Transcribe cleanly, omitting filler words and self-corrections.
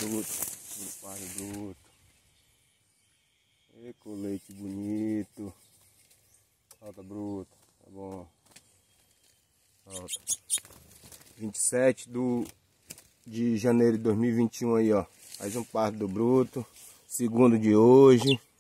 bruto. Pardo bruto. E colete bonito. Solta bruto. Tá bom. Solta. 27 de janeiro de 2021 aí, ó. Mais um pardo bruto. Segundo de hoje.